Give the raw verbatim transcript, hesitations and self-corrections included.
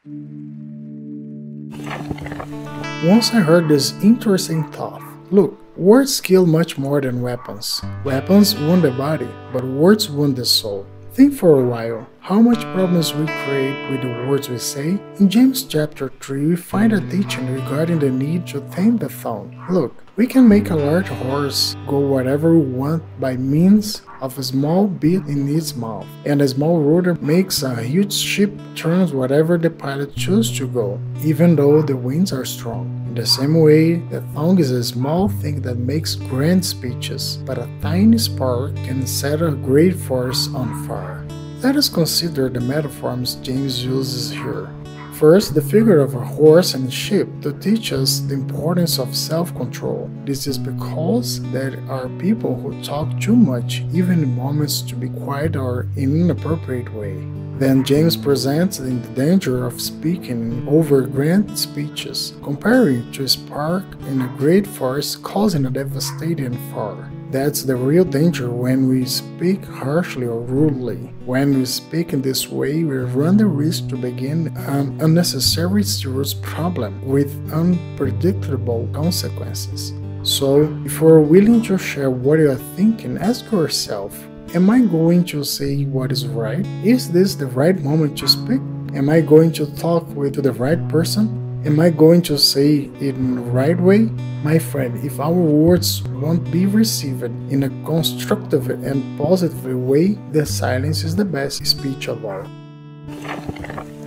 Once I heard this interesting thought. Look, words kill much more than weapons. Weapons wound the body, but words wound the soul. Think for a while, how much problems we create with the words we say? In James chapter three, we find a teaching regarding the need to tame the tongue. Look, we can make a large horse go wherever we want by means of a small bit in its mouth, and a small rudder makes a huge ship turn wherever the pilot chooses to go, even though the winds are strong. In the same way, the tongue is a small thing that makes grand speeches, but a tiny spark can set a great forest on fire. Let us consider the metaphors James uses here. First, the figure of a horse and ship to teach us the importance of self-control. This is because there are people who talk too much, even in moments to be quiet or in an inappropriate way. Then James presents the danger of speaking over grand speeches, comparing to a spark in a great forest causing a devastating fire. That's the real danger when we speak harshly or rudely. When we speak in this way, we run the risk to begin an unnecessary serious problem with unpredictable consequences. So, if you are willing to share what you are thinking, ask yourself, am I going to say what is right? Is this the right moment to speak? Am I going to talk with the right person? Am I going to say it in the right way? My friend, if our words won't be received in a constructive and positive way, the silence is the best speech of all.